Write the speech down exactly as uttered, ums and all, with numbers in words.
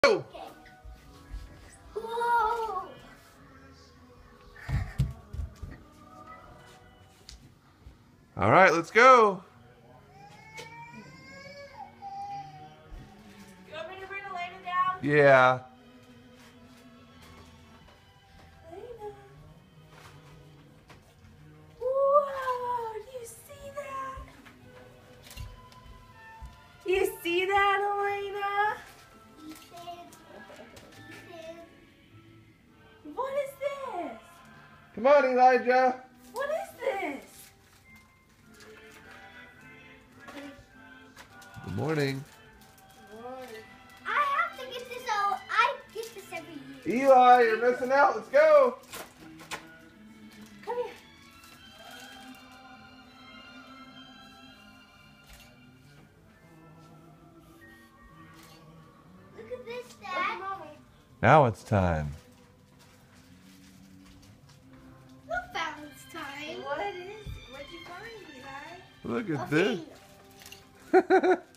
Go! Okay. Whoa! All right, let's go. You want me to bring Elena down? Yeah. Elena. Whoa! Do you see that? You see that, Elena? What is this? Come on, Elijah. What is this? Good morning. I have to get this out. I get this every year. Eli, you're missing out. Let's go. Come here. Look at this, Dad. Now it's time. Who found this time? What is? What'd you find, Eli? Look A at this. finger.